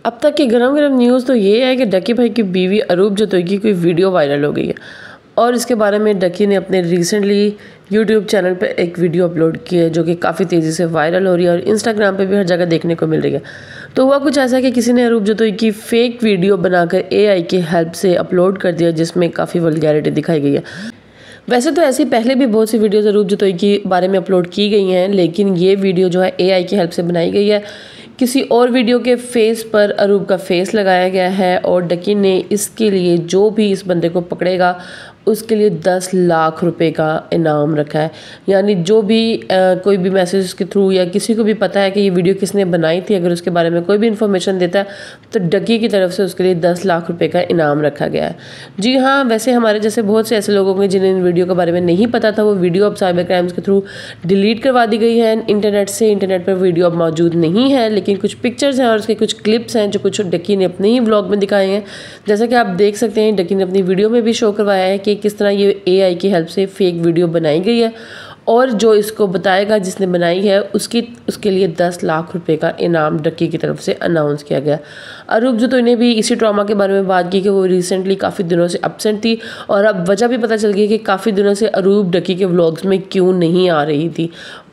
अब तक की गरम न्यूज़ तो ये है कि डक्की भाई की बीवी अरूप जतोई की कोई वीडियो वायरल हो गई है और इसके बारे में डक्की ने अपने रिसेंटली यूट्यूब चैनल पे एक वीडियो अपलोड की है जो कि काफ़ी तेज़ी से वायरल हो रही है और इंस्टाग्राम पे भी हर जगह देखने को मिल रही है। तो हुआ कुछ ऐसा कि किसी ने अरूप जतोई की फ़ेक वीडियो बनाकर AI की हेल्प से अपलोड कर दिया जिसमें काफ़ी वल्गैरिटी दिखाई गई है। वैसे तो ऐसी पहले भी बहुत सी वीडियोज़ अरूप जतोई के बारे में अपलोड की गई हैं, लेकिन ये वीडियो जो है AI की हेल्प से बनाई गई है। किसी और वीडियो के फेस पर अरूप का फेस लगाया गया है और डक्की ने इसके लिए जो भी इस बंदे को पकड़ेगा उसके लिए 10 लाख रुपए का इनाम रखा है। यानी जो भी कोई भी मैसेज के थ्रू या किसी को भी पता है कि ये वीडियो किसने बनाई थी, अगर उसके बारे में कोई भी इन्फॉर्मेशन देता है तो डक्की की तरफ से उसके लिए 10 लाख रुपए का इनाम रखा गया है। जी हाँ, वैसे हमारे जैसे बहुत से ऐसे लोग होंगे जिन्हें इन वीडियो के बारे में नहीं पता था, वो वीडियो अब साइबर क्राइम्स के थ्रू डिलीट करवा दी गई है इंटरनेट से। इंटरनेट पर वीडियो अब मौजूद नहीं है, लेकिन कुछ पिक्चर्स हैं और उसके कुछ क्लिप्स हैं जो कुछ डक्की ने अपने ही व्लॉग में दिखाए हैं। जैसा कि आप देख सकते हैं, डक्की ने अपनी वीडियो में भी शो करवाया है कि किस तरह ये AI की हेल्प से फेक वीडियो बनाई गई है और जो इसको बताएगा जिसने बनाई है उसके लिए 10 लाख रुपए का इनाम डक्की की तरफ से अनाउंस किया गया। अरूप जतोई ने भी इसी ड्रामा के बारे में बात की कि वो रिसेंटली काफ़ी दिनों से एब्सेंट थी और अब वजह भी पता चल गई कि काफ़ी दिनों से अरूप डक्की के व्लॉग्स में क्यों नहीं आ रही थी।